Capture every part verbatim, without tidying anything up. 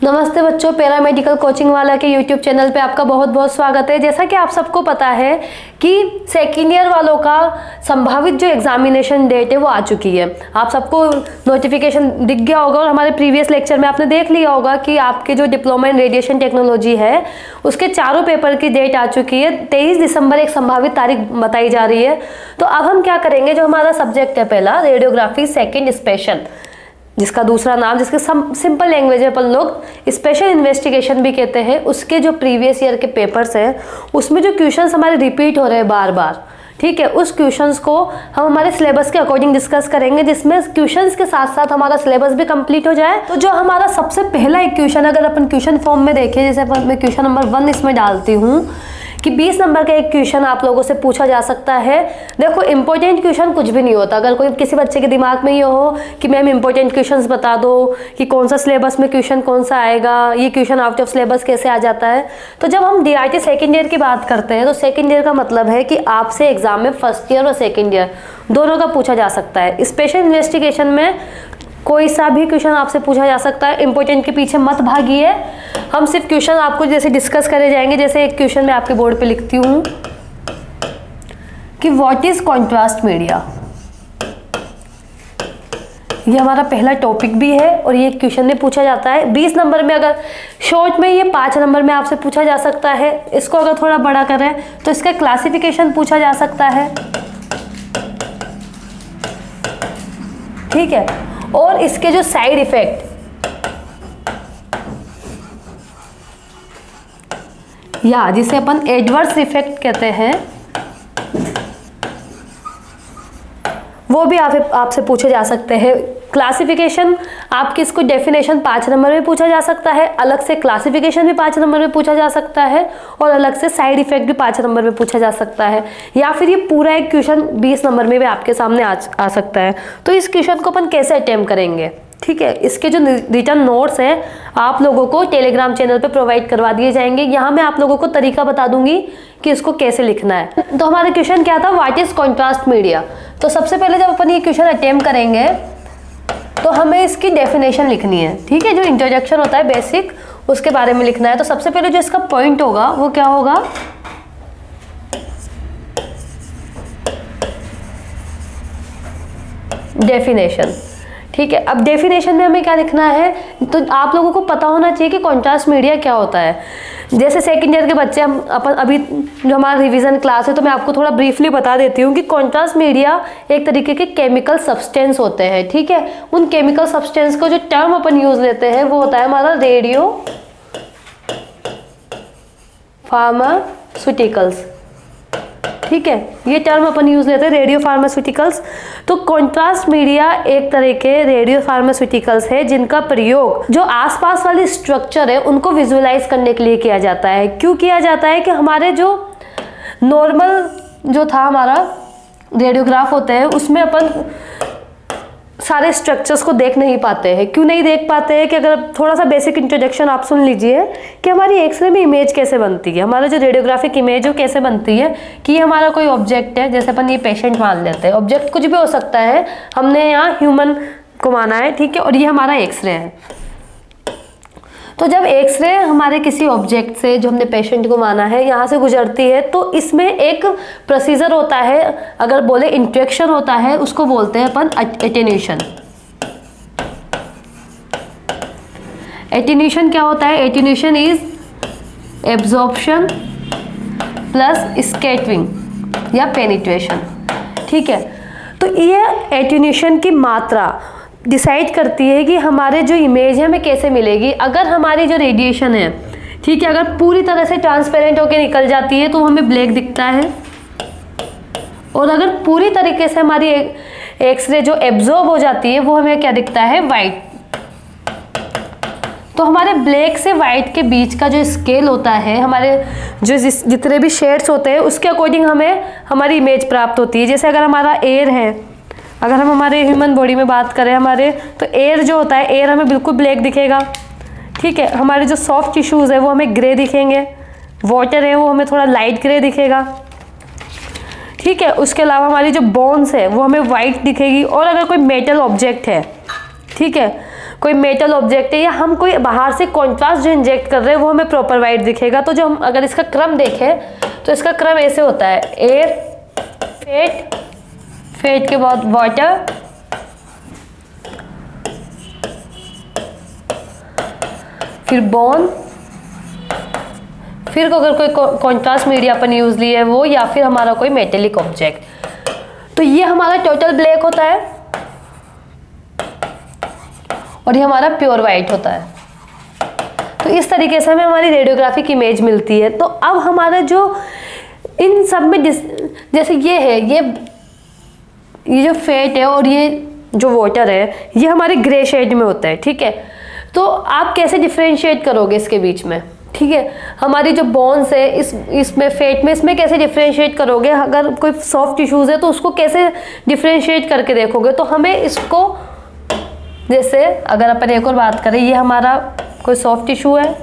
नमस्ते बच्चों, paramedical coaching वाला के यूट्यूब चैनल पे आपका बहुत बहुत स्वागत है। जैसा कि आप सबको पता है कि सेकेंड ईयर वालों का संभावित जो एग्जामिनेशन डेट है वो आ चुकी है। आप सबको नोटिफिकेशन दिख गया होगा और हमारे प्रीवियस लेक्चर में आपने देख लिया होगा कि आपके जो डिप्लोमा इन रेडिएशन टेक्नोलॉजी है उसके चारों पेपर की डेट आ चुकी है। तेईस दिसंबर एक संभावित तारीख बताई जा रही है। तो अब हम क्या करेंगे, जो हमारा सब्जेक्ट है पहला रेडियोग्राफी सेकेंड स्पेशल, जिसका दूसरा नाम जिसके सिंपल लैंग्वेज में अपन लोग स्पेशल इन्वेस्टिगेशन भी कहते हैं, उसके जो प्रीवियस ईयर के पेपर्स हैं उसमें जो क्वेश्चंस हमारे रिपीट हो रहे हैं बार बार, ठीक है, उस क्वेश्चंस को हम हमारे सिलेबस के अकॉर्डिंग डिस्कस करेंगे, जिसमें क्वेश्चंस के साथ साथ हमारा सिलेबस भी कंप्लीट हो जाए। तो जो हमारा सबसे पहला एक क्वेश्चन, अगर अपन क्वेश्चन फॉर्म में देखें, जैसे मैं क्वेश्चन नंबर वन इसमें डालती हूँ कि बीस नंबर का एक क्वेश्चन आप लोगों से पूछा जा सकता है। देखो, इंपॉर्टेंट क्वेश्चन कुछ भी नहीं होता। अगर कोई किसी बच्चे के दिमाग में ये हो कि मैम इंपॉर्टेंट क्वेश्चंस बता दो कि कौन सा सिलेबस में क्वेश्चन कौन सा आएगा, ये क्वेश्चन आउट ऑफ सिलेबस कैसे आ जाता है, तो जब हम डीआरटी सेकेंड ईयर की बात करते हैं तो सेकेंड ईयर का मतलब है कि आपसे एग्जाम में फर्स्ट ईयर और सेकेंड ईयर दोनों का पूछा जा सकता है। स्पेशल इन्वेस्टिगेशन में कोई सा भी क्वेश्चन आपसे पूछा जा सकता है। इंपॉर्टेंट के पीछे मत भागिए, हम सिर्फ क्वेश्चन आपको जैसे डिस्कस करे जाएंगे। जैसे एक क्वेश्चन मैं आपके बोर्ड पे लिखती हूँ कि व्हाट इज कॉन्ट्रास्ट मीडिया, ये हमारा पहला टॉपिक भी है और ये क्वेश्चन में पूछा जाता है बीस नंबर में। अगर शॉर्ट में ये पाँच नंबर में आपसे पूछा जा सकता है। इसको अगर थोड़ा बड़ा करें तो इसका क्लासिफिकेशन पूछा जा सकता है, ठीक है, और इसके जो साइड इफेक्ट या जिसे अपन एडवर्स इफेक्ट कहते हैं वो भी आप आपसे पूछे जा सकते हैं। क्लासिफिकेशन आपकी इसको डेफिनेशन पाँच नंबर में पूछा जा सकता है, अलग से क्लासिफिकेशन भी पाँच नंबर में पूछा जा सकता है और अलग से साइड इफेक्ट भी पाँच नंबर में पूछा जा सकता है, या फिर ये पूरा एक क्वेश्चन बीस नंबर में भी आपके सामने आ, आ सकता है। तो इस क्वेश्चन को अपन कैसे अटेम्प्ट करेंगे, ठीक है, इसके जो रिटर्न नोट्स हैं आप लोगों को टेलीग्राम चैनल पे प्रोवाइड करवा दिए जाएंगे। यहाँ मैं आप लोगों को तरीका बता दूंगी कि इसको कैसे लिखना है। तो हमारा क्वेश्चन क्या था, व्हाट इज कॉन्ट्रास्ट मीडिया। तो सबसे पहले जब अपन ये क्वेश्चन अटेम्प्ट करेंगे तो हमें इसकी डेफिनेशन लिखनी है, ठीक है, जो इंट्रोडक्शन होता है बेसिक उसके बारे में लिखना है। तो सबसे पहले जो इसका पॉइंट होगा वो क्या होगा, डेफिनेशन, ठीक है। अब डेफिनेशन में हमें क्या लिखना है, तो आप लोगों को पता होना चाहिए कि कॉन्ट्रास्ट मीडिया क्या होता है। जैसे सेकंड ईयर के बच्चे, हम अपन अभी जो हमारा रिवीजन क्लास है तो मैं आपको थोड़ा ब्रीफली बता देती हूँ कि कॉन्ट्रास्ट मीडिया एक तरीके के केमिकल सब्सटेंस होते हैं, ठीक है। उन केमिकल सब्सटेंस को जो टर्म अपन यूज लेते हैं वो होता है हमारा रेडियो फार्मास्यूटिकल्स, ठीक है, ये टर्म अपन यूज लेते हैं रेडियो फार्मास्यूटिकल्स। तो कॉन्ट्रास्ट मीडिया एक तरह के रेडियो फार्मास्यूटिकल्स है जिनका प्रयोग जो आसपास वाली स्ट्रक्चर है उनको विजुअलाइज करने के लिए किया जाता है। क्यों किया जाता है कि हमारे जो नॉर्मल जो था हमारा रेडियोग्राफ होते हैं उसमें अपन सारे स्ट्रक्चर्स को देख नहीं पाते हैं। क्यों नहीं देख पाते हैं कि अगर थोड़ा सा बेसिक इंट्रोडक्शन आप सुन लीजिए कि हमारी एक्सरे में इमेज कैसे बनती है, हमारा जो रेडियोग्राफिक इमेज वो कैसे बनती है कि ये हमारा कोई ऑब्जेक्ट है, जैसे अपन ये पेशेंट मान लेते हैं, ऑब्जेक्ट कुछ भी हो सकता है, हमने यहाँ ह्यूमन को माना है, ठीक है, और ये हमारा एक्सरे है। तो जब एक्सरे हमारे किसी ऑब्जेक्ट से जो हमने पेशेंट को माना है यहाँ से गुजरती है तो इसमें एक प्रोसीजर होता है, अगर बोले इंट्रैक्शन होता है, उसको बोलते हैं अपन एटेन्यूएशन। एटेन्यूएशन क्या होता है, attenuation is absorption plus scattering या पेनिट्रेशन, ठीक है। तो ये एटेन्यूएशन की मात्रा डिसाइड करती है कि हमारे जो इमेज है हमें कैसे मिलेगी। अगर हमारी जो रेडिएशन है, ठीक है, अगर पूरी तरह से ट्रांसपेरेंट होकर निकल जाती है तो हमें ब्लैक दिखता है, और अगर पूरी तरीके से हमारी एक्सरे जो एब्जॉर्ब हो जाती है वो हमें क्या दिखता है, वाइट। तो हमारे ब्लैक से वाइट के बीच का जो स्केल होता है, हमारे जो जितने भी शेड्स होते हैं उसके अकॉर्डिंग हमें हमारी इमेज प्राप्त होती है। जैसे अगर हमारा एयर है, अगर हम हमारे ह्यूमन बॉडी में बात करें हमारे, तो एयर जो होता है, एयर हमें बिल्कुल ब्लैक दिखेगा, ठीक है। हमारे जो सॉफ्ट टिश्यूज़ है वो हमें ग्रे दिखेंगे, वाटर है वो हमें थोड़ा लाइट ग्रे दिखेगा, ठीक है। उसके अलावा हमारी जो बोन्स है वो हमें वाइट दिखेगी। और अगर कोई मेटल ऑब्जेक्ट है, ठीक है, कोई मेटल ऑब्जेक्ट है या हम कोई बाहर से कॉन्ट्रास्ट जो इंजेक्ट कर रहे हैं वो हमें प्रॉपर वाइट दिखेगा। तो जो हम अगर इसका क्रम देखें तो इसका क्रम ऐसे होता है, एयर, फेट, फेट के बाद वाटर, फिर बॉर्न, फिर अगर कोई कॉन्ट्रास्ट मीडिया अपन यूज लिए है वो, या फिर हमारा कोई मेटेलिक ऑब्जेक्ट। तो ये हमारा टोटल ब्लैक होता है और ये हमारा प्योर वाइट होता है। तो इस तरीके से हमें हमारी रेडियोग्राफिक इमेज मिलती है। तो अब हमारा जो इन सब में जैसे ये है, ये ये जो फेट है और ये जो वाटर है ये हमारे ग्रे शेड में होता है, ठीक है। तो आप कैसे डिफ्रेंशिएट करोगे इसके बीच में, ठीक है। हमारी जो बोन्स है इस इसमें फेट में, इसमें कैसे डिफ्रेंशिएट करोगे, अगर कोई सॉफ्ट टिश्यूज है तो उसको कैसे डिफ्रेंशिएट करके देखोगे। तो हमें इसको, जैसे अगर अपन एक और बात करें, ये हमारा कोई सॉफ्ट टिश्यू है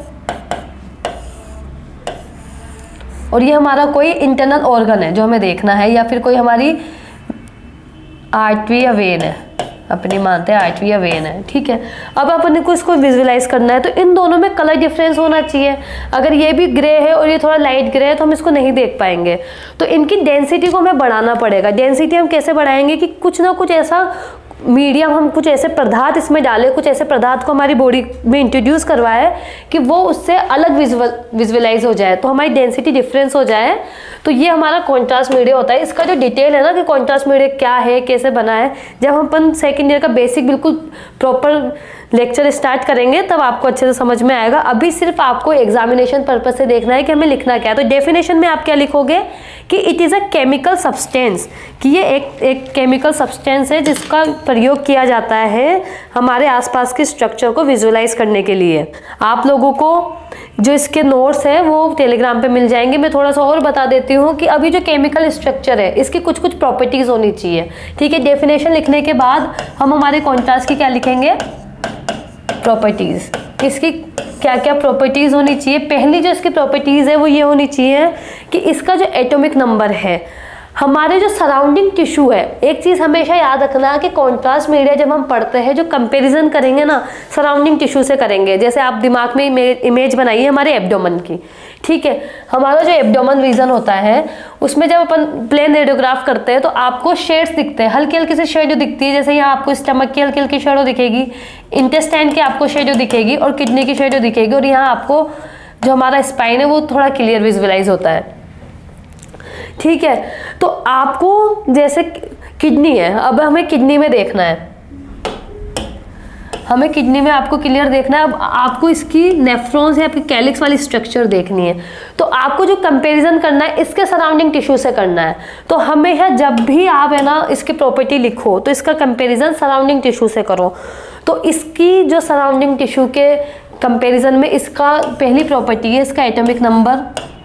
और ये हमारा कोई इंटरनल ऑर्गन है जो हमें देखना है, या फिर कोई हमारी आर्टरी या वेन है, अपनी मानते हैं आर्टरी या वेन है, ठीक है। अब अपन को इसको विजुअलाइज करना है तो इन दोनों में कलर डिफरेंस होना चाहिए। अगर ये भी ग्रे है और ये थोड़ा लाइट ग्रे है तो हम इसको नहीं देख पाएंगे। तो इनकी डेंसिटी को हमें बढ़ाना पड़ेगा। डेंसिटी हम कैसे बढ़ाएंगे कि कुछ ना कुछ ऐसा मीडियम, हम कुछ ऐसे पदार्थ इसमें डालें, कुछ ऐसे पदार्थ को हमारी बॉडी में इंट्रोड्यूस करवाए कि वो उससे अलग विजुअल विजुअलाइज हो जाए, तो हमारी डेंसिटी डिफरेंस हो जाए। तो ये हमारा कॉन्ट्रास्ट मीडिया होता है। इसका जो डिटेल है ना कि कॉन्ट्रास्ट मीडिया क्या है, कैसे बना है, जब हम अपन सेकेंड ईयर का बेसिक बिल्कुल प्रॉपर लेक्चर स्टार्ट करेंगे तब आपको अच्छे से समझ में आएगा। अभी सिर्फ आपको एग्जामिनेशन पर्पज से देखना है कि हमें लिखना क्या है। तो डेफिनेशन में आप क्या लिखोगे कि it is a chemical substance, कि ये एक एक केमिकल सब्सटेंस है जिसका प्रयोग किया जाता है हमारे आसपास के स्ट्रक्चर को विजुअलाइज करने के लिए। आप लोगों को जो इसके नोट्स हैं वो टेलीग्राम पे मिल जाएंगे। मैं थोड़ा सा और बता देती हूँ कि अभी जो केमिकल स्ट्रक्चर है इसकी कुछ कुछ प्रॉपर्टीज होनी चाहिए, ठीक है। डेफिनेशन लिखने के बाद हम हमारे कॉन्ट्रास्ट की क्या लिखेंगे, प्रॉपर्टीज। इसकी क्या क्या प्रॉपर्टीज होनी चाहिए। पहली जो इसकी प्रॉपर्टीज है वो ये होनी चाहिए कि इसका जो एटॉमिक नंबर है, हमारे जो सराउंडिंग टिश्यू है, एक चीज़ हमेशा याद रखना कि कॉन्ट्रास्ट मीडिया जब हम पढ़ते हैं जो कंपैरिजन करेंगे ना सराउंडिंग टिश्यू से करेंगे। जैसे आप दिमाग में इमेज बनाइए हमारे एब्डोमेन की, ठीक है। हमारा जो एब्डोमेन रीजन होता है उसमें जब अपन प्लेन रेडियोग्राफ करते हैं तो आपको शेड्स दिखते हैं, हल्की हल्की सी शेडो दिखती है। जैसे यहाँ आपको स्टमक की हल्की हल्की शेडो दिखेगी, इंटेस्टाइन की आपको शेडो दिखेगी और किडनी की शेडो दिखेगी, और यहाँ आपको जो हमारा स्पाइन है वो थोड़ा क्लियर विजुअलाइज होता है, ठीक है। तो आपको जैसे किडनी है, अब हमें किडनी में देखना है, हमें किडनी में आपको क्लियर देखना है। अब आपको इसकी नेफ्रॉन्स या आपकी कैलिक्स वाली स्ट्रक्चर देखनी है। तो आपको जो कंपैरिजन करना है इसके सराउंडिंग टिश्यू से करना है। तो हमेशा जब भी आप है ना इसकी प्रॉपर्टी लिखो तो इसका कंपैरिजन सराउंडिंग टिश्यू से करो। तो इसकी जो सराउंडिंग टिश्यू के कंपैरिजन में इसका पहली प्रॉपर्टी है इसका एटॉमिक नंबर,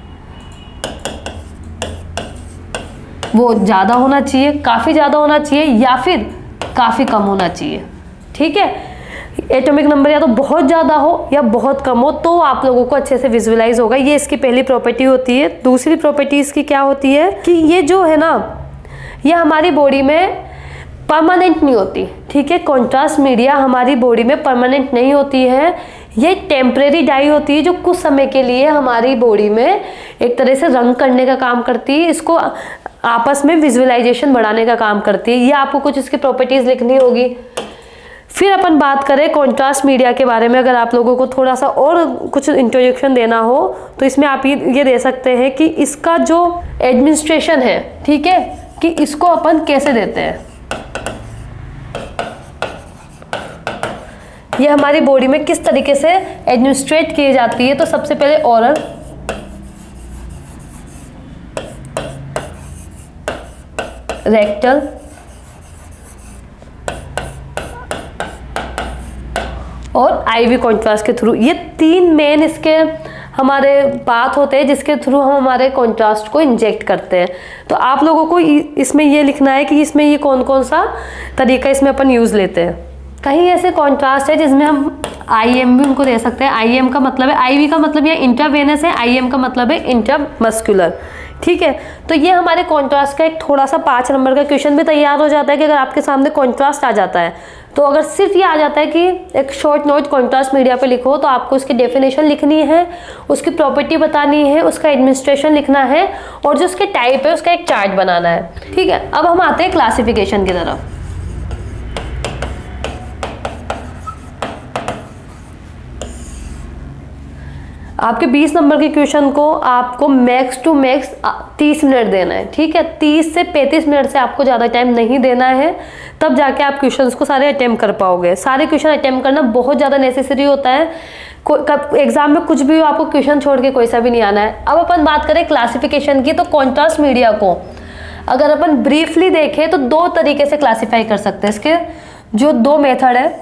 वो ज़्यादा होना चाहिए, काफ़ी ज़्यादा होना चाहिए या फिर काफ़ी कम होना चाहिए, ठीक है। एटॉमिक नंबर या तो बहुत ज़्यादा हो या बहुत कम हो तो आप लोगों को अच्छे से विजुअलाइज होगा। ये इसकी पहली प्रॉपर्टी होती है। दूसरी प्रॉपर्टी इसकी क्या होती है कि ये जो है ना ये हमारी बॉडी में परमानेंट नहीं होती, ठीक है। कॉन्ट्रास्ट मीडिया हमारी बॉडी में परमानेंट नहीं होती है, ये टेम्परेरी डाई होती है जो कुछ समय के लिए हमारी बॉडी में एक तरह से रंग करने का काम करती है, इसको आपस में विजुअलाइजेशन बढ़ाने का काम करती है। ये आपको कुछ इसकी प्रॉपर्टीज लिखनी होगी। फिर अपन बात करें कॉन्ट्रास्ट मीडिया के बारे में, अगर आप लोगों को थोड़ा सा और कुछ इंट्रोडक्शन देना हो तो इसमें आप ये दे सकते हैं कि इसका जो एडमिनिस्ट्रेशन है, ठीक है, कि इसको अपन कैसे देते हैं। ये हमारी बॉडी में किस तरीके से एडमिनिस्ट्रेट की जाती है। तो सबसे पहले ओरल, रेक्टल और आईवी कॉन्ट्रास्ट के थ्रू। ये तीन मेन इसके हमारे पाथ होते हैं जिसके थ्रू हम हमारे कॉन्ट्रास्ट को इंजेक्ट करते हैं। तो आप लोगों को इसमें ये लिखना है कि इसमें ये कौन कौन सा तरीका इसमें अपन यूज़ लेते हैं। कहीं ऐसे कॉन्ट्रास्ट है जिसमें हम आई एम भी उनको दे सकते हैं। आई एम का मतलब है, आई वी का मतलब ये इंट्रावेनस है, आई एम का मतलब है इंट्रामस्कुलर, ठीक है। तो ये हमारे कॉन्ट्रास्ट का एक थोड़ा सा पाँच नंबर का क्वेश्चन भी तैयार हो जाता है कि अगर आपके सामने कॉन्ट्रास्ट आ जाता है तो अगर सिर्फ ये आ जाता है कि एक शॉर्ट नोट कॉन्ट्रास्ट मीडिया पे लिखो, तो आपको उसकी डेफिनेशन लिखनी है, उसकी प्रॉपर्टी बतानी है, उसका एडमिनिस्ट्रेशन लिखना है, और जो उसके टाइप है उसका एक चार्ट बनाना है। ठीक है, अब हम आते हैं क्लासिफिकेशन की तरफ। आपके बीस नंबर के क्वेश्चन को आपको मैक्स टू मैक्स तीस मिनट देना है। ठीक है, तीस से पैंतीस मिनट से आपको ज़्यादा टाइम नहीं देना है, तब जाके आप क्वेश्चंस को सारे अटेम्प्ट कर पाओगे। सारे क्वेश्चन अटेम्प्ट करना बहुत ज़्यादा नेसेसरी होता है। एग्जाम में कुछ भी हो, आपको क्वेश्चन छोड़ के कोई सा भी नहीं आना है। अब अपन बात करें क्लासिफिकेशन की, तो कॉन्ट्रास्ट मीडिया को अगर अपन ब्रीफली देखें तो दो तरीके से क्लासीफाई कर सकते हैं। इसके जो दो मेथड है,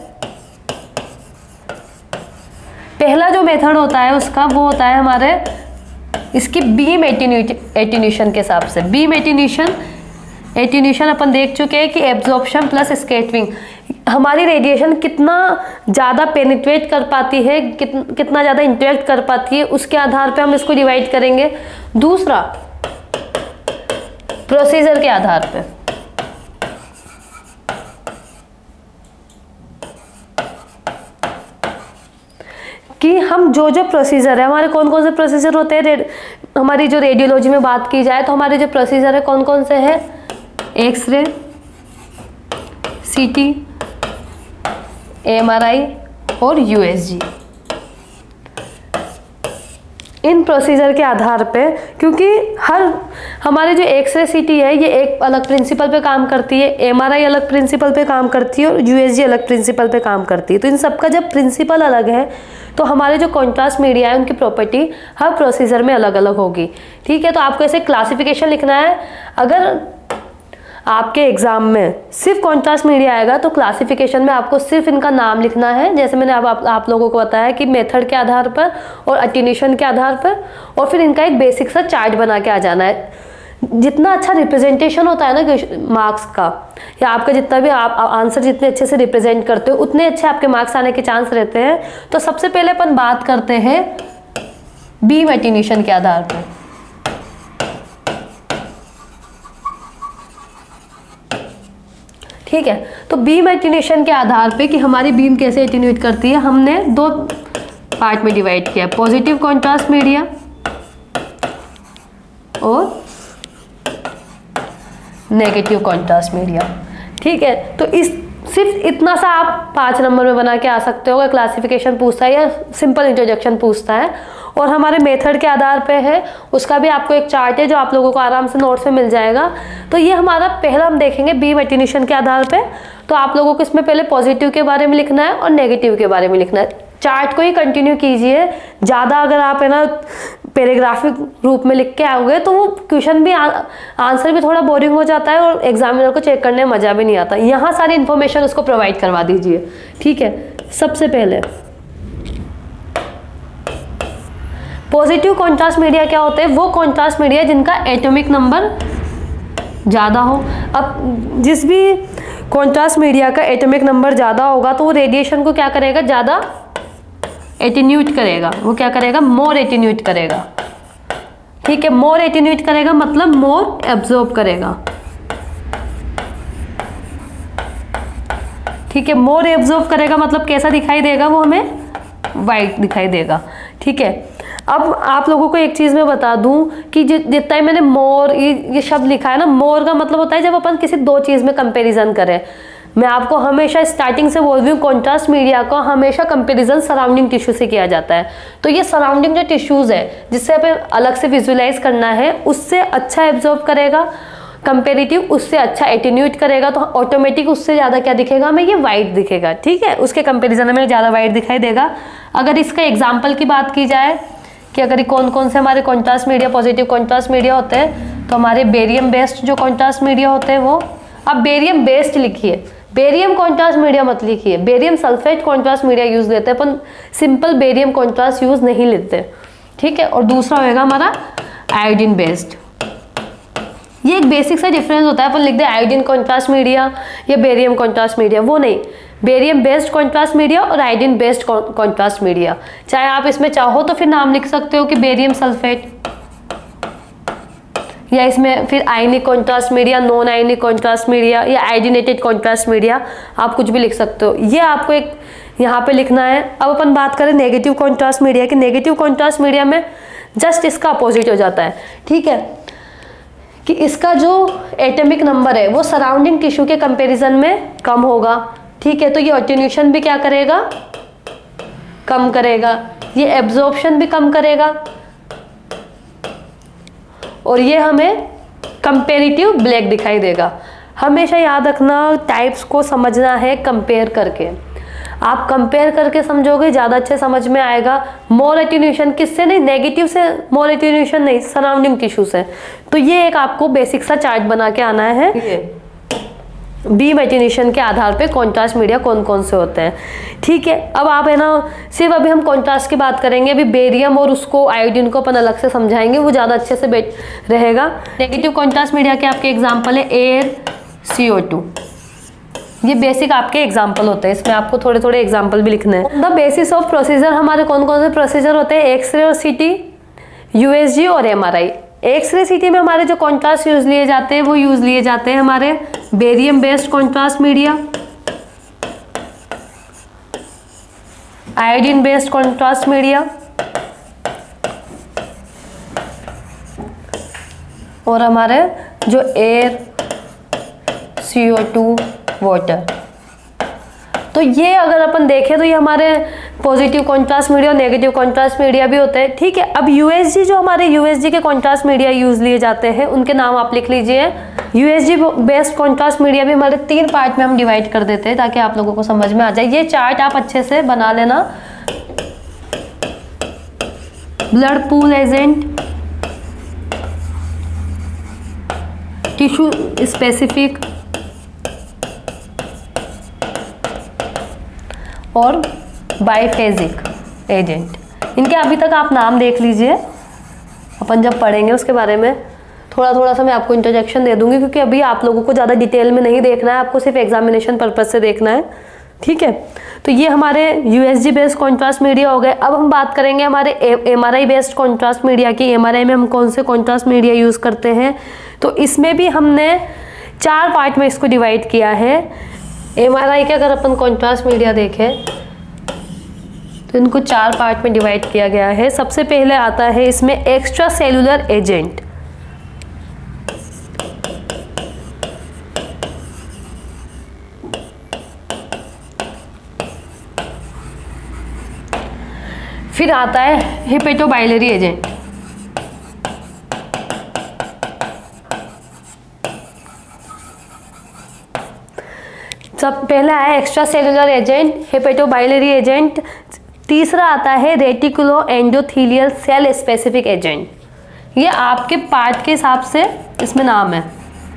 पहला जो मेथड होता है उसका वो होता है हमारे इसकी बीम एटीन्यूएशन के हिसाब से। बीम एटीन्यूएशन एटीन्यूएशन अपन देख चुके हैं कि एब्जॉर्प्शन प्लस स्कैटरिंग, हमारी रेडिएशन कितना ज़्यादा पेनिट्रेट कर पाती है, कित, कितना ज़्यादा इंटरेक्ट कर पाती है, उसके आधार पे हम इसको डिवाइड करेंगे। दूसरा प्रोसीजर के आधार पे, कि हम जो जो प्रोसीजर है, हमारे कौन कौन से प्रोसीजर होते हैं, हमारी जो रेडियोलॉजी में बात की जाए तो हमारे जो प्रोसीजर है कौन कौन से हैं, एक्सरे, सीटी, एमआरआई और यूएसजी। इन प्रोसीजर के आधार पे, क्योंकि हर हमारे जो एक्सरे सीटी है ये एक अलग प्रिंसिपल पे काम करती है, एमआरआई अलग प्रिंसिपल पे काम करती है और यूएसजी अलग प्रिंसिपल पे काम करती है। तो इन सबका जब प्रिंसिपल अलग है तो हमारे जो कॉन्ट्रास्ट मीडिया है उनकी प्रॉपर्टी हर प्रोसीजर में अलग अलग होगी। ठीक है, तो आपको ऐसे क्लासिफिकेशन लिखना है। अगर आपके एग्जाम में सिर्फ कॉन्ट्रास्ट मीडिया आएगा तो क्लासिफिकेशन में आपको सिर्फ इनका नाम लिखना है, जैसे मैंने अब आप, आप लोगों को बताया कि मेथड के आधार पर और अटेन्यूएशन के आधार पर, और फिर इनका एक बेसिक सा चार्ट बना के आ जाना है। जितना अच्छा रिप्रेजेंटेशन होता है ना मार्क्स का, या आपका जितना भी आप आंसर जितने अच्छे से रिप्रेजेंट करते हो उतने अच्छे आपके मार्क्स आने के चांस रहते हैं। तो सबसे पहले अपन बात करते हैं बीम एटेन्यूएशन के आधार पर। ठीक है, तो बीम एटेन्यूएशन के आधार पे कि हमारी बीम कैसे एटेन्यूएट करती है, हमने दो पार्ट में डिवाइड किया, पॉजिटिव कॉन्ट्रास्ट मीडिया और नेगेटिव कॉन्ट्रास्ट मीडिया। ठीक है, तो इस सिर्फ इतना सा आप पाँच नंबर में बना के आ सकते हो अगर क्लासिफिकेशन पूछता है या सिंपल इंट्रोडक्शन पूछता है। और हमारे मेथड के आधार पे है, उसका भी आपको एक चार्ट है जो आप लोगों को आराम से नोट्स में मिल जाएगा। तो ये हमारा पहला हम देखेंगे बीम एटेन्यूएशन के आधार पे। तो आप लोगों को इसमें पहले पॉजिटिव के बारे में लिखना है और नेगेटिव के बारे में लिखना है। चार्ट को ही कंटिन्यू कीजिए, ज़्यादा अगर आप है ना पैराग्राफिक रूप में लिख के आओगे तो वो क्वेश्चन भी आंसर भी थोड़ा बोरिंग हो जाता है और एग्जामिनर को चेक करने में मज़ा भी नहीं आता। यहाँ सारी इन्फॉर्मेशन उसको प्रोवाइड करवा दीजिए। ठीक है, सबसे पहले पॉजिटिव कॉन्ट्रास्ट मीडिया क्या होते हैं, वो कॉन्ट्रास्ट मीडिया जिनका एटॉमिक नंबर ज़्यादा हो। अब जिस भी कॉन्ट्रास्ट मीडिया का एटॉमिक नंबर ज़्यादा होगा तो वो रेडिएशन को क्या करेगा, ज़्यादा एटेन्यूएट करेगा। वो क्या करेगा, मोर एटेन्यूएट करेगा। ठीक है, मोर एटेन्यूएट करेगा मतलब मोर एब्जॉर्ब करेगा। ठीक है, मोर एब्जॉर्ब करेगा मतलब कैसा दिखाई देगा, वो हमें वाइट दिखाई देगा। ठीक है, अब आप लोगों को एक चीज़ मैं बता दूं कि जितना ही मैंने मोर ये ये शब्द लिखा है ना, मोर का मतलब होता है जब अपन किसी दो चीज़ में कंपैरिजन करें। मैं आपको हमेशा स्टार्टिंग से बोल रही हूँ, कॉन्ट्रास्ट मीडिया का हमेशा कंपैरिजन सराउंडिंग टिश्यू से किया जाता है। तो ये सराउंडिंग जो टिश्यूज़ है जिससे हमें अलग से विजुअलाइज करना है, उससे अच्छा एब्जॉर्ब करेगा, कंपेरेटिव उससे अच्छा एटेन्यूएट करेगा, तो ऑटोमेटिक उससे ज़्यादा क्या दिखेगा हमें, ये वाइट दिखेगा। ठीक है, उसके कंपेरिजन में ज़्यादा वाइट दिखाई देगा। अगर इसका एग्जाम्पल की बात की जाए कि अगर कौन कौन से हमारे contrast media positive contrast media होते हैं, तो हमारे बेरियम बेस्ड जो कॉन्ट्रास्ट मीडिया होते हैं वो, अब बेरियम बेस्ड लिखिए, बेरियम कॉन्ट्रास्ट मीडिया मत लिखिए। Barium sulphate contrast media use लेते हैं, अपन सिंपल बेरियम कॉन्ट्रास्ट यूज नहीं लेते। ठीक है, और दूसरा होगा हमारा आयोडीन बेस्ड। ये एक बेसिक सा डिफरेंस होता है, अपन लिख दे आयोडीन कॉन्ट्रास्ट मीडिया या बेरियम कॉन्ट्रास्ट मीडिया, वो नहीं, बेरियम बेस्ड कॉन्ट्रास्ट मीडिया और आयोडीन बेस्ड कॉन्ट्रास्ट मीडिया। चाहे आप इसमें चाहो तो फिर नाम लिख सकते हो कि बेरियम सल्फेट या इसमें फिर ionic contrast media, non ionic contrast media या आयोडीनेटेड कॉन्ट्रास्ट मीडिया, आप कुछ भी लिख सकते हो। ये आपको एक यहाँ पे लिखना है। अब अपन बात करें नेगेटिव कॉन्ट्रास्ट मीडिया की। नेगेटिव कॉन्ट्रास्ट मीडिया में जस्ट इसका अपोजिट हो जाता है, ठीक है, कि इसका जो एटॉमिक नंबर है वो सराउंडिंग टिश्यू के कंपैरिजन में कम होगा, ठीक है। तो ये अटेन्यूएशन भी क्या करेगा, कम करेगा, ये एब्जॉर्प्शन भी कम करेगा, और ये हमें कंपेरेटिव ब्लैक दिखाई देगा। हमेशा याद रखना, टाइप्स को समझना है कंपेयर करके। आप कंपेयर करके समझोगे ज़्यादा अच्छे समझ में आएगा। मोर एटेन्यूएशन किससे, नहीं नेगेटिव से, मोर एटेन्यूएशन नहीं, सराउंडिंग टिश्यू से। तो ये एक आपको बेसिक सा चार्ट बना के आना है, बीम एटेन्यूएशन के आधार पे कॉन्ट्रास्ट मीडिया कौन कौन से होते हैं, ठीक है। अब आप है ना, सिर्फ अभी हम कॉन्ट्रास्ट की बात करेंगे, अभी बेरियम और उसको आयोडीन को अपन अलग से समझाएंगे, वो ज़्यादा अच्छे से बेट रहेगा। नेगेटिव कॉन्ट्रास्ट मीडिया के आपके एग्जाम्पल है एयर, सी ओ टू, ये बेसिक आपके एग्जाम्पल होते हैं। इसमें आपको थोड़े थोड़े एग्जाम्पल भी लिखने हैं। द बेसिस ऑफ प्रोसीजर हमारे कौन कौन से प्रोसीजर होते हैं, एक्सरे और सीटी, यूएसजी और एमआरआई। एक्सरे सीटी में हमारे जो कॉन्ट्रास्ट यूज लिए जाते हैं वो यूज लिए जाते हैं हमारे barium based contrast media, iodine based contrast media और हमारे जो air, C O two, water. तो ये अगर अपन देखें तो ये हमारे पॉजिटिव कॉन्ट्रास्ट मीडिया और नेगेटिव कॉन्ट्रास्ट मीडिया भी होते हैं, ठीक है। अब यूएसजी, जो हमारे यूएसजी के कॉन्ट्रास्ट मीडिया यूज लिए जाते हैं उनके नाम आप लिख लीजिए। यूएसजी बेस्ड कॉन्ट्रास्ट मीडिया भी हमारे तीन पार्ट में हम डिवाइड कर देते हैं ताकि आप लोगों को समझ में आ जाए। ये चार्ट आप अच्छे से बना लेना। Blood pool agent, tissue specific और बाइफेजिक एजेंट। इनके अभी तक आप नाम देख लीजिए, अपन जब पढ़ेंगे उसके बारे में थोड़ा थोड़ा सा मैं आपको इंट्रोडक्शन दे दूंगी, क्योंकि अभी आप लोगों को ज़्यादा डिटेल में नहीं देखना है, आपको सिर्फ एग्जामिनेशन पर्पज से देखना है, ठीक है। तो ये हमारे यूएसजी बेस्ड कॉन्ट्रास्ट मीडिया हो गए। अब हम बात करेंगे हमारे एमआरआई बेस्ड कॉन्ट्रास्ट मीडिया की। एमआरआई में हम कौन से कॉन्ट्रास्ट मीडिया यूज़ करते हैं, तो इसमें भी हमने चार पार्ट में इसको डिवाइड किया है। एमआरआई के अगर अपन कॉन्ट्रास्ट मीडिया देखें तो इनको चार पार्ट में डिवाइड किया गया है। सबसे पहले आता है इसमें एक्स्ट्रा सेलुलर एजेंट, फिर आता है हेपेटोबाइलरी एजेंट, सब पहला है extra cellular agent, hepatobiliary agent. तीसरा आता है reticulo endothelial cell specific agent. ये आपके पार्ट के हिसाब से इसमें नाम है।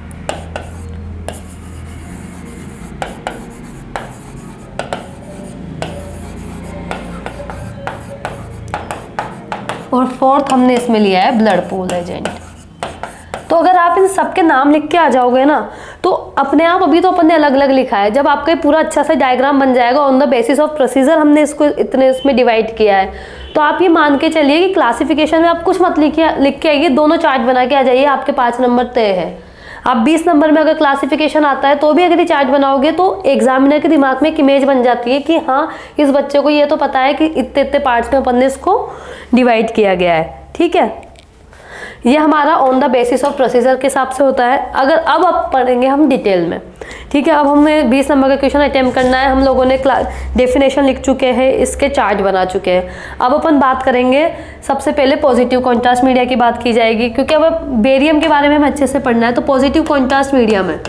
और फोर्थ हमने इसमें लिया है ब्लड पूल एजेंट। तो अगर आप इन सबके नाम लिख के आ जाओगे ना तो अपने आप, अभी तो अपन ने अलग अलग लिखा है, जब आपका पूरा अच्छा सा डायग्राम बन जाएगा on the basis of procedure, हमने इसको इतने इसमें डिवाइड किया है, तो आप ये मान के चलिए कि क्लासिफिकेशन में आप कुछ मत लिखिए, लिख के आइए, दोनों चार्ट बना के आ जाइए, आपके पाँच नंबर तय है। आप बीस नंबर में अगर क्लासिफिकेशन आता है तो भी अगर ये चार्ट बनाओगे तो एग्जामिनर के दिमाग में एक इमेज बन जाती है कि हाँ इस बच्चे को ये तो पता है कि इतने इतने पार्ट्स में अपन ने इसको डिवाइड किया गया है, ठीक है। ये हमारा on the basis of procedure के हिसाब से होता है। अगर अब अब पढ़ेंगे हम डिटेल में, ठीक है। अब हमें बीस नंबर का क्वेश्चन अटेम्प्ट करना है। हम लोगों ने डेफिनेशन लिख चुके हैं, इसके चार्ट बना चुके हैं। अब अपन बात करेंगे, सबसे पहले पॉजिटिव कॉन्ट्रास्ट मीडिया की बात की जाएगी, क्योंकि अब बेरियम के बारे में हमें अच्छे से पढ़ना है। तो पॉजिटिव कॉन्ट्रास्ट मीडिया में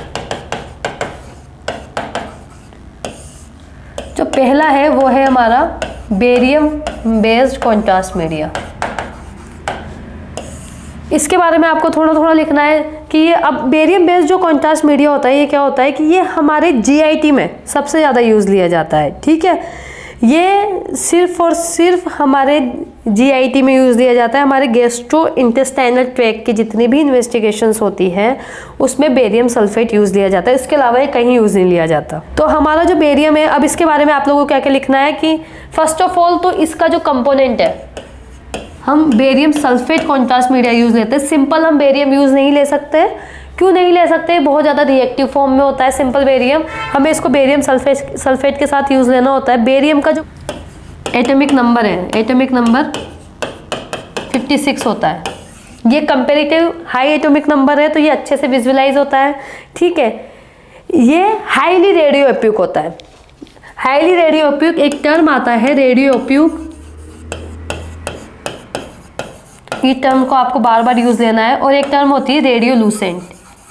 जो पहला है वो है हमारा बेरियम बेस्ड कॉन्ट्रास्ट मीडिया। इसके बारे में आपको थोड़ा थोड़ा लिखना है कि ये अब बेरियम बेस्ड जो कॉन्ट्रास्ट मीडिया होता है ये क्या होता है कि ये हमारे जीआईटी में सबसे ज़्यादा यूज़ लिया जाता है, ठीक है। ये सिर्फ और सिर्फ हमारे जीआईटी में यूज़ लिया जाता है। हमारे गैस्ट्रो इंटेस्टाइनल ट्रैक्ट की जितनी भी इन्वेस्टिगेशंस होती हैं उसमें बेरियम सल्फेट यूज़ लिया जाता है, इसके अलावा ये कहीं यूज़ नहीं लिया जाता। तो हमारा जो बेरियम है, अब इसके बारे में आप लोगों को क्या क्या लिखना है कि फर्स्ट ऑफ ऑल तो इसका जो कंपोनेंट है, हम barium sulphate contrast media use लेते हैं। सिंपल हम बेरियम यूज़ नहीं ले सकते। क्यों नहीं ले सकते? बहुत ज़्यादा रिएक्टिव फॉर्म में होता है सिंपल बेरियम, हमें इसको बेरियम सल्फेट सल्फेट के साथ यूज़ लेना होता है। बेरियम का जो एटॉमिक नंबर है, एटॉमिक नंबर फिफ्टी सिक्स होता है। ये कंपेरेटिव हाई एटॉमिक नंबर है, तो ये अच्छे से विजुअलाइज होता है। ठीक है, ये हाईली रेडियो एक्टिव होता है। हाईली रेडियो एक्टिव एक टर्म आता है रेडियो एक्टिव, ये टर्म को आपको बार बार यूज लेना है। और एक टर्म होती है रेडियो लूसेंट।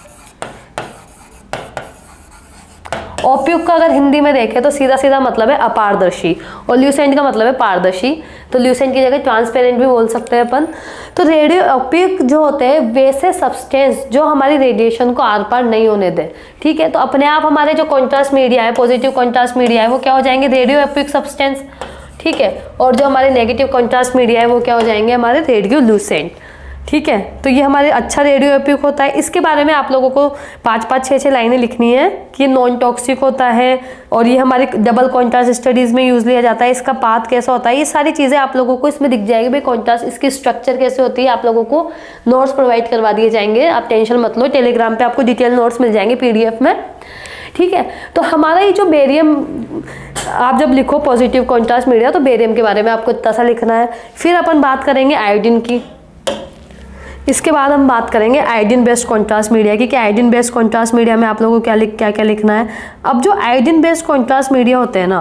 ओप्यूक का अगर हिंदी में देखें तो सीधा सीधा मतलब है अपारदर्शी, और ल्यूसेंट का मतलब है पारदर्शी। तो ल्यूसेंट की जगह ट्रांसपेरेंट भी बोल सकते हैं अपन। तो रेडियो ओप्यूक जो होते हैं वैसे सब्सटेंस जो हमारी रेडिएशन को आर पार नहीं होने दे। ठीक है, तो अपने आप हमारे जो कॉन्ट्रास्ट मीडिया है, पॉजिटिव कॉन्ट्रास्ट मीडिया है, वो क्या हो जाएंगे? Radio opaque substance. ठीक है, और जो हमारे नेगेटिव कॉन्ट्रास्ट मीडिया है वो क्या हो जाएंगे? हमारे रेडियो लूसेंट। ठीक है, तो ये हमारे अच्छा रेडियो एक्टिव होता है। इसके बारे में आप लोगों को पाँच पाँच छः छः लाइनें लिखनी है कि नॉन टॉक्सिक होता है, और ये हमारे डबल कॉन्ट्रास्ट स्टडीज़ में यूज़ लिया जाता है। इसका पाथ कैसा होता है, ये सारी चीज़ें आप लोगों को इसमें दिख जाएगी। भाई कॉन्ट्रास्ट, इसकी स्ट्रक्चर कैसे होती है, आप लोगों को नोट्स प्रोवाइड करवा दिए जाएंगे। आप टेंशन मत लो, टेलीग्राम पर आपको डिटेल नोट्स मिल जाएंगे पी डी एफ में। ठीक है, तो हमारा ये जो बेरियम, आप जब लिखो पॉजिटिव कॉन्ट्रास्ट मीडिया तो बेरियम के बारे में आपको इतना सा लिखना है। फिर अपन बात करेंगे आयोडीन की। इसके बाद हम बात करेंगे आयोडीन बेस्ड कॉन्ट्रास्ट मीडिया की, कि आयोडीन बेस्ड कॉन्ट्रास्ट मीडिया में आप लोगों को क्या लिख क्या क्या लिखना है। अब जो आयोडीन बेस्ड कॉन्ट्रास्ट मीडिया होते हैं ना,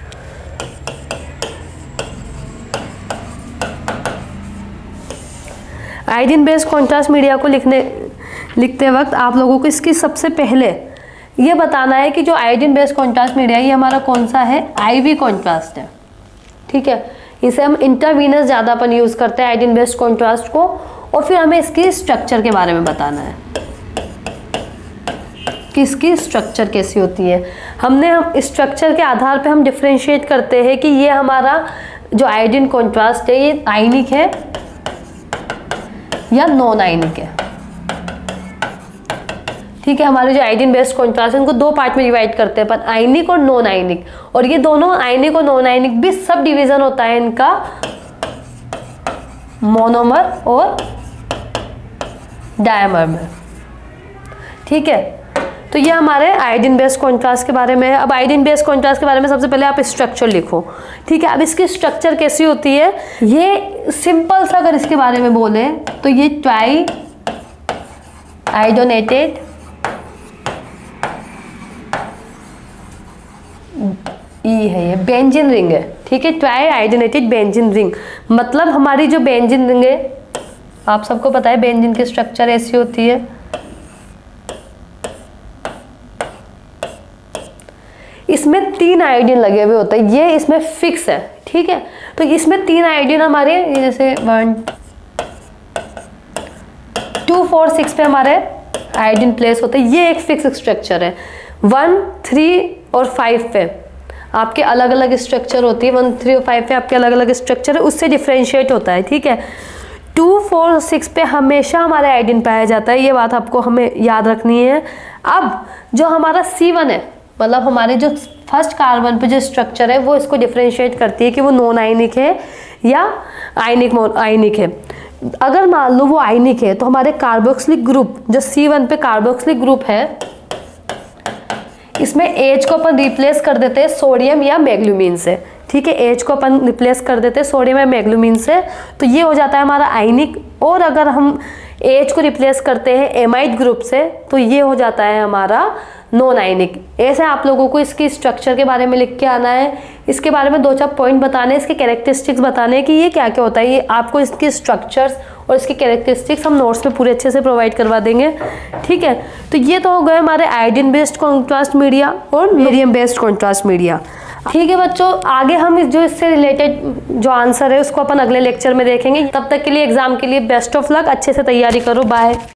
आयोडीन बेस्ड कॉन्ट्रास्ट मीडिया को लिखने लिखते वक्त आप लोगों को इसकी सबसे पहले ये बताना है कि जो आयोडीन बेस्ड कॉन्ट्रास्ट मीडिया ये हमारा कौन सा है? आईवी कॉन्ट्रास्ट है। ठीक है, इसे हम इंट्रावीनस ज़्यादा अपन यूज़ करते हैं आयोडीन बेस्ड कॉन्ट्रास्ट को। और फिर हमें इसकी स्ट्रक्चर के बारे में बताना है कि इसकी स्ट्रक्चर कैसी होती है। हमने हम स्ट्रक्चर के आधार पे हम डिफ्रेंशिएट करते हैं कि ये हमारा जो आयोडीन कॉन्ट्रास्ट है ये आयनिक है या नॉन आयनिक है। ठीक है, हमारे जो आयोडीन बेस्ड कॉन्ट्रास्ट है उनको दो पार्ट में डिवाइड करते हैं अपन, आयनिक और नॉन आयनिक। और ये दोनों आयनिक और नॉन आयनिक भी सब डिवीजन होता है इनका मोनोमर और डायमर में। ठीक है, तो ये हमारे आयोडीन बेस्ड कॉन्ट्रास्ट के बारे में है। अब आयोडीन बेस्ड कॉन्ट्रास्ट के बारे में सबसे पहले आप स्ट्रक्चर लिखो। ठीक है, अब इसकी स्ट्रक्चर कैसी होती है, ये सिंपल सा अगर इसके बारे में बोले तो ये ट्राई आयोडोनेटेड ई है, ये बेंजीन रिंग है। ठीक है, ट्राई आयोडोनेटेड बेंजीन रिंग, मतलब हमारी जो बेंजीन रिंग है, आप सबको पता है बेंजीन की स्ट्रक्चर ऐसी होती है। इसमें तीन आयोडीन लगे हुए होते हैं, ये इसमें फिक्स है। ठीक है, तो इसमें तीन आयोडीन हमारे जैसे वन टू फोर सिक्स पे हमारे आयोडीन प्लेस होते हैं, ये एक फिक्स स्ट्रक्चर है। वन थ्री और फाइव पे आपके अलग अलग स्ट्रक्चर होती है, वन थ्री और फाइव पे आपके अलग अलग स्ट्रक्चर है, उससे डिफ्रेंशिएट होता है। ठीक है, टू फोर सिक्स पे हमेशा हमारा आयोडीन पाया जाता है, ये बात आपको हमें याद रखनी है। अब जो हमारा सी वन है, मतलब हमारे जो फर्स्ट कार्बन पे जो स्ट्रक्चर है वो इसको डिफ्रेंशिएट करती है कि वो नॉन आयनिक है या आयनिक आयनिक है। अगर मान लो वो आयनिक है तो हमारे कार्बोक्सिलिक ग्रुप जो सी वन पे कार्बोक्सिलिक ग्रुप है, इसमें H को अपन रिप्लेस कर देते हैं सोडियम या मैग्लूमीन से। ठीक है, H को अपन रिप्लेस कर देते हैं सोडियम या मैग्लूमीन से, तो ये हो जाता है हमारा आयनिक। और अगर हम H को रिप्लेस करते हैं एमाइड ग्रुप से तो ये हो जाता है हमारा नॉन आयनिक। ऐसे आप लोगों को इसकी स्ट्रक्चर के बारे में लिख के आना है, इसके बारे में दो चार पॉइंट बताने, इसके कैरेक्टरिस्टिक्स बताने हैं कि ये क्या क्या होता है। ये आपको इसकी स्ट्रक्चर्स और इसकी कैरेक्टरिस्टिक्स हम नोट्स में पूरे अच्छे से प्रोवाइड करवा देंगे। ठीक है, तो ये तो हो गए हमारे आयोडीन बेस्ड कॉन्ट्रास्ट मीडिया और बेरियम बेस्ड कॉन्ट्रास्ट मीडिया। ठीक है बच्चों, आगे हम इस जो इससे रिलेटेड जो आंसर है उसको अपन अगले लेक्चर में देखेंगे। तब तक के लिए एग्जाम के लिए बेस्ट ऑफ लक, अच्छे से तैयारी करो। बाय।